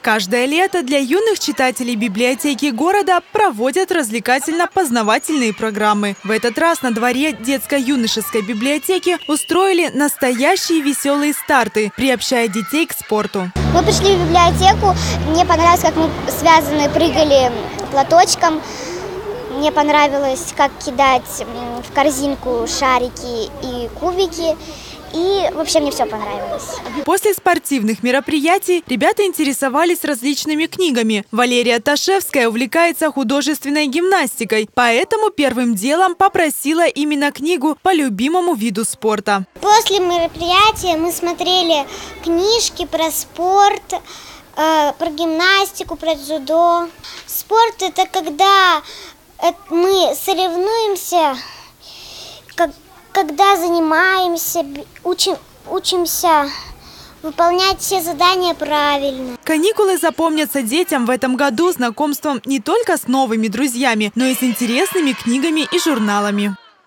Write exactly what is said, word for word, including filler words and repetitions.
Каждое лето для юных читателей библиотеки города проводят развлекательно-познавательные программы. В этот раз на дворе детско-юношеской библиотеки устроили настоящие веселые старты, приобщая детей к спорту. Мы пришли в библиотеку, мне понравилось, как мы связаны, прыгали платочком. Мне понравилось, как кидать в корзинку шарики и кубики. И вообще мне все понравилось. После спортивных мероприятий ребята интересовались различными книгами. Валерия Ташевская увлекается художественной гимнастикой, поэтому первым делом попросила именно книгу по любимому виду спорта. После мероприятия мы смотрели книжки про спорт, э, про гимнастику, про дзюдо. Спорт – это когда мы соревнуемся, как когда занимаемся, учим, учимся выполнять все задания правильно. Каникулы запомнятся детям в этом году знакомством не только с новыми друзьями, но и с интересными книгами и журналами.